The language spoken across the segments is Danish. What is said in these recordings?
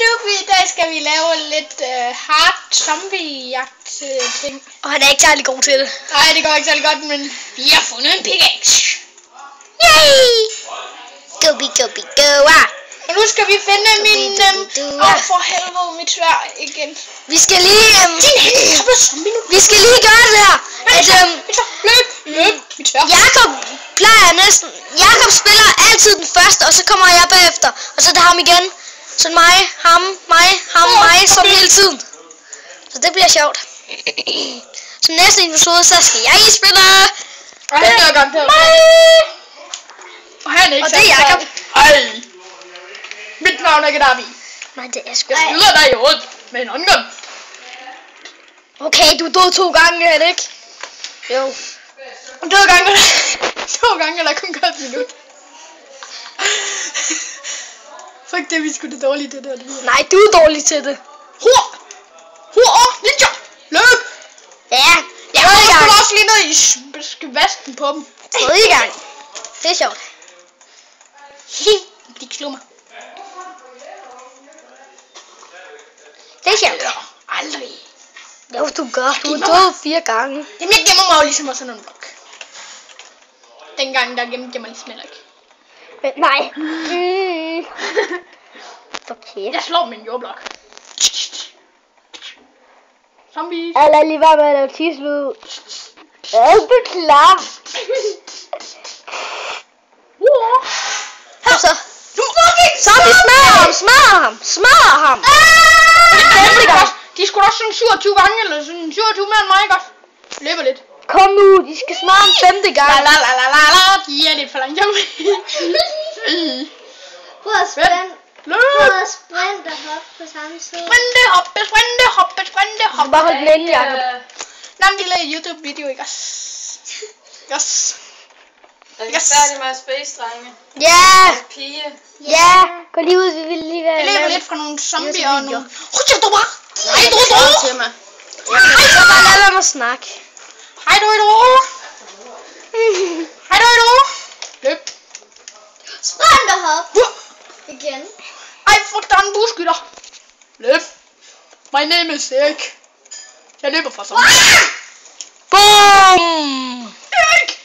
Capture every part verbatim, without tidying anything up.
YouTube, i dag skal vi lave lidt uh, hard zombie-jagt uh, ting. Og han er ikke særlig god til det. Nej, det går ikke særlig godt, men vi har fundet en pickaxe. Yay! Gobi, gobi, goa. Og nu skal vi finde min... Åh, oh, for helvede, mit sværd igen. Vi skal lige... Um, Din hand, zombie nu. vi skal lige gøre det her. At, um, mit sværd, løb, løb, mit sværd. Jakob plejer næsten... Jakob spiller altid den første, og så kommer jeg bagefter. Og så er det ham igen. Så mig, ham, mig, ham, oh, mig, som hele tiden. Så det bliver sjovt. Så næste episode, så skal jeg spille... Og han er garanteret mig. Og han er ikke og det er Jakob. Ej. Mit navn er Gadavi. Nej, det er sgu... Jeg skyder dig i hovedet med en håndgun. Okay, du er død to gange, er det ikke? Jo. To gange, to gange eller kun godt minut. Fuck det, vi skulle det dårligt det der. Det Nej, du er dårlig til det. Hur! Hur! Ninja! Løb! Ja, jeg har også lige ned i skvasken på dem. Tredje gang. Det er sjovt. Hi, de kan slå mig. Det er sjovt. Aldrig. Jo, du gør. Du er død fire gange. Jamen, jeg gemmer mig jo ligesom også sådan en blok. Dengang, der gemte jeg mig ligesom heller ikke. Men nej. Mm. Okay. Jeg slår min jordblok. Zombies. Jeg lader lige være med at lave tidslyd. Er du klar? Kom så. Zombie, smadrer ham, smadrer ham, smadrer ham. De er sgu da også sådan syvogtyve gange, eller sådan syvogtyve mere end mig, ikke også? Løber lidt. Kom nu, de skal smadre ham femte gang. La la la la la la. De er lidt for langsomme. Prøv at sprinte. Prøv at sprinte og hoppe på samme side. Sprinte, hoppe, sprinte, hoppe, sprinte, hoppe. Bare hold den inde, Jacob. Nå, men de lavede YouTube-video, ikke også? Yes. Er vi færdige med space-drenge? Ja! Pige? Ja! Gå lige ud, vi vil lige være... Jeg lever lidt fra nogle zombier og nogle... Husk, du bare! Hej, du, du! Til mig. Hej, så bare lad være med at snakke. Hej, du, du! Hej, du, du! Løb! Sprint og hop. Igen. Ej, fuck, der er en bueskytter! Løb! My name is Erik. Jeg løber fra zombier. Boom! Erik!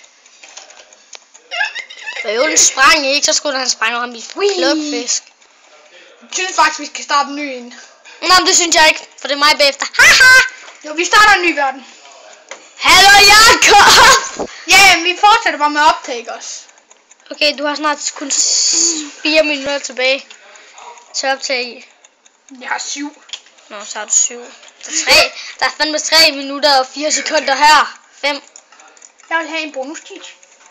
Bøvlen sprang ikke, så skulle han sprænge ham i klubfisk. Jeg synes faktisk, vi skal starte en ny en. Nå, det synes jeg ikke, for det er mig bagefter. Haha! Jo, vi starter en ny verden. Hallo, Jakob! Ja, yeah, vi fortsætter bare med at optage os. Okay, du har snart kun fire minutter tilbage til at optage. Jeg har syv. Nå, så har du syv. Der er, tre. Der er fandme tre minutter og fire sekunder her. Fem. Jeg vil have en bonus-tid.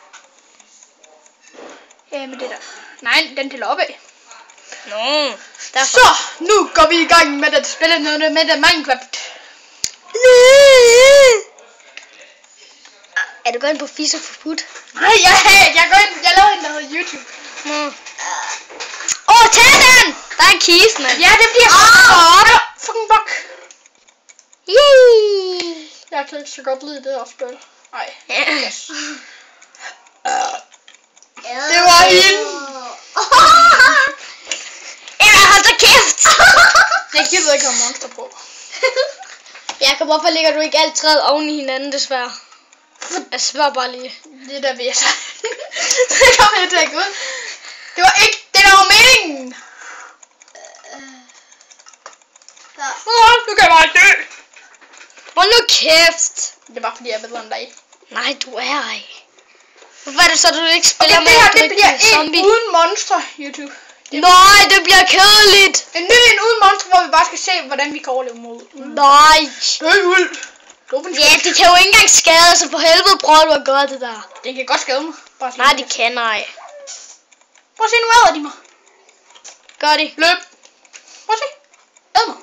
Ja, med det der. Nej, den til oppe af. Nå, derfor. Så, nu går vi i gang med at spille noget med det Minecraft. Er du gået ind på Fis og Forbudt? Nej, jeg, jeg går ind, jeg lavede en, der hedder YouTube. Nå. Åh, oh, tag den! Der er en kiste, mand. Ja, det bliver så godt. Oh, fucking bok. Yay! Jeg kan ikke så godt lide det her spil. Nej. Yes. Det var hende. Emma, hold da kæft! Jeg gider ikke have monster på. Jakob, hvorfor ligger du ikke alt træet oven i hinanden, desværre? Jeg spørger bare lige. Det der vil jeg så. Det kommer jeg til at gå ud. Det var ikke, det der var meningen. Åh, nu kan jeg bare dø. Hold nu kæft! Det var fordi jeg er bedre end dig. Nej, du er ikke. Hvorfor er det så, du ikke spiller Okay, med? det her, det bliver en uden monster YouTube. Det Nej, det bliver kedeligt. En ny en uden monster, hvor vi bare skal se, hvordan vi kan overleve mod. Nej. Dø ud. Ja, de kan jo ikke engang skade, så for helvede prøver du at gøre det der. Det kan godt skade mig. Bare Nej, de kan ej. Prøv at se, nu æder de mig. Gør de. Løb. Prøv at se. Æd mig.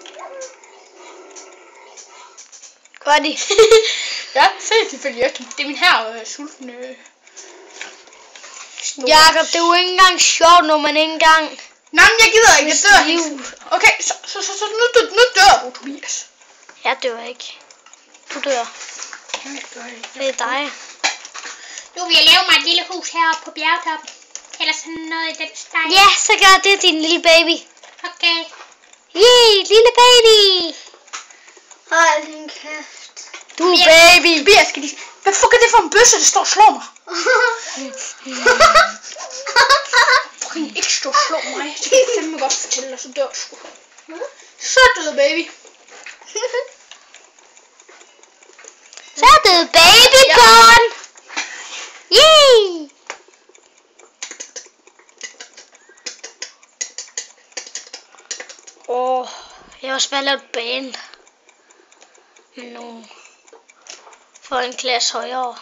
Gør de. Ja, se, de følger efter mig. Det er min her øh, sultne... Øh, Jakob, det er jo ikke engang sjovt, når man ikke engang... Nej, men jeg gider ikke. Jeg dør ikke. Okay, så, så, så, så nu, nu, nu dør du, Tobias. Jeg dør ikke. Du dør. Det er dig. Nu vil jeg lave mig et lille hus heroppe på bjergtoppen. Eller sådan noget i den steg. Ja, så gør det, din lille baby. Okay. Yay, lille baby. Hold din kæft. Du er baby. Tobias, skal de... Hvad fuck er det for en bøsse, der står og slår mig? Fucking ikke stå og slå mig. Det kan jeg fandme godt fortælle dig, så dør du sgu. Så død baby. Så er det babycorn. Yay. Åh, oh, jeg har også bare lavet band. Men nu for en klasse højere.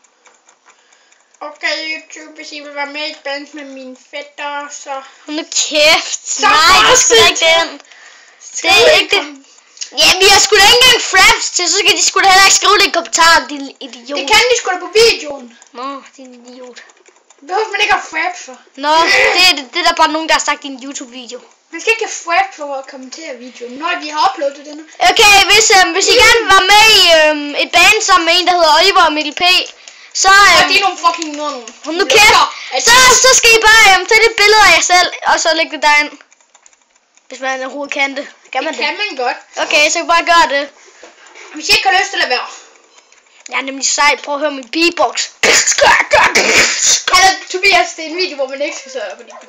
Okay, YouTube, hvis I vil være med i et band med mine fætter, så... Nu kæft. Så Nej, det er sgu da ikke den. Det er ikke det. Jamen, vi har sgu da ikke engang fraps til, så skal de sgu da heller ikke skrive det i kommentaren, din idiot. Det kan de sgu da på videoen. Nå, din idiot. Det behøver man ikke have fraps for. Nå, det er, det er der bare nogen, der har sagt i en YouTube-video. Man skal ikke have fraps for at kommentere videoen, når vi har uploadet den. Okay, hvis, øhm, hvis I gerne vil være med i øhm, et band sammen med en, der hedder Oliver og Mikkel P, så, Og øhm, det er nogle fucking nogen. hold nu kæft, så, så skal I bare øhm, tage et billede af jer selv, og så lægge det derind. Hvis man overhovedet kan det. Kan man Det det? kan man godt. Okay, så kan I bare gøre det. Hvis I ikke har lyst til at lade være. Jeg er nemlig sejt. Prøv at høre min beatbox. Eller Tobias, det er en video, hvor man ikke skal sørge på det.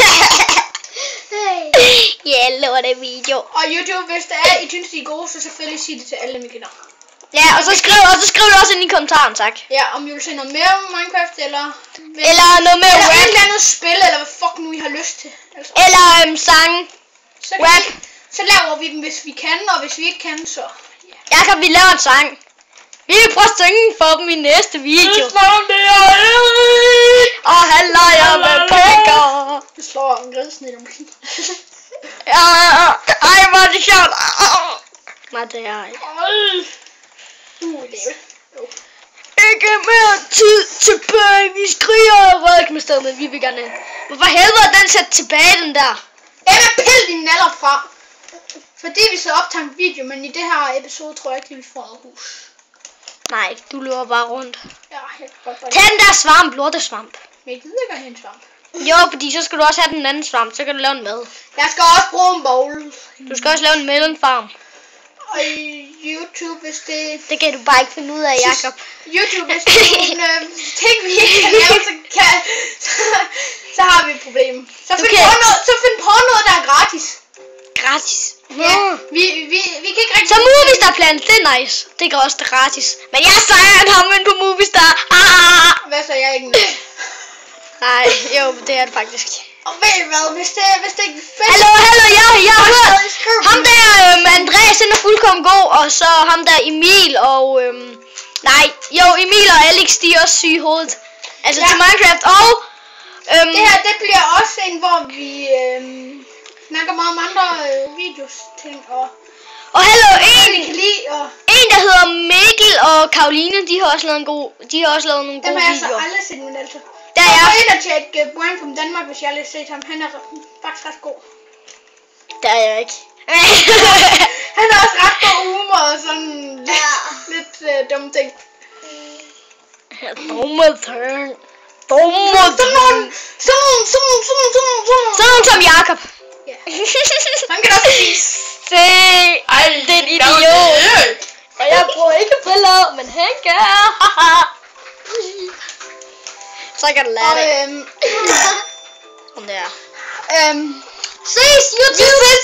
Ja, lorte video. Og YouTube, hvis det er, I synes, I er gode, så selvfølgelig sig det til alle mine kender. Ja, og så skriv, og så skriv det også ind i kommentaren, tak. Ja, om I vil se noget mere om Minecraft, eller... Eller noget med Eller et rap. eller andet spil, eller hvad fuck nu I har lyst til. Altså, Eller øhm, sange. så, kan rap. vi, så laver vi dem, hvis vi kan, og hvis vi ikke kan, så... Ja. Jakob, vi laver en sang. Vi vil prøve at synge for dem i næste video. Og han leger med pikker. Du slår en grænsen i dem. Ja, ej, hvor er det sjovt. Nej, det er ikke. Uh, det er jo. Ikke mere tid tilbage. Vi skriger og rød med stedet, men vi vil gerne. Hvorfor helvede er den sat tilbage, den der? Emma, pil din naller fra. Fordi vi så optager en video, men i det her episode tror jeg ikke, vi får noget hus. Nej, du løber bare rundt. Ja, jeg kan godt bare Tag den der svamp, lortesvamp. Men jeg gider ikke have en svamp. Jo, fordi så skal du også have den anden svamp, så kan du lave en mad. Jeg skal også bruge en bowl. Du skal også lave en melonfarm. Og YouTube, hvis det... Det kan du bare ikke finde ud af, Jakob. YouTube, hvis det er nogle øh, ting, vi ikke kan lave, så, kan, så, så har vi et problem. Så find, kan- på noget, så find på noget, der er gratis. Gratis. Ja, vi, vi, vi kan ikke rigtig... Så Movistar Plan, det er nice. Det er også gratis. Men jeg sejrer en ham ind på Movistar. Ah! Hvad så, jeg er ikke med? Nej, jo, det er det faktisk. Og ved I hvad, hvis det, hvis det ikke er fedt... Hallo, hallo, jeg, jeg har hørt. Skriv Ham der, øhm, Andreas, den er fuldkommen god. Og så ham der, Emil og... Øhm, nej, jo, Emil og Alex, de er også syge i hovedet. Altså Ja. til Minecraft. Og... Øhm, Det her, det bliver også en, hvor vi øhm, snakker meget om andre øh, videos ting, og og hallo, hvad vi en, kan lide, og en der hedder Mikkel og Karoline, de har også lavet en god... De har også lavet nogle dem gode har jeg så videoer. aldrig set, men altså. Der Jeg er går ind og tjekke uh, Brian from Danmark, hvis jeg aldrig har set ham. Han er faktisk ret god. Der er jeg ikke. Han er også ret god humor og sådan lidt, Ja. lidt uh, dumme ting. Dumme ting. Dumme Sådan nogle, sådan nogle, sådan nogle, sådan nogle, sådan nogle, sådan nogle. Sådan nogen som Jakob. Ja. Han kan også spise. Se, ej, det er en idiot. Og jeg bruger ikke briller, men han gør. Så kan du lære Og det. øhm, Om det er. øhm, Ses, YouTube.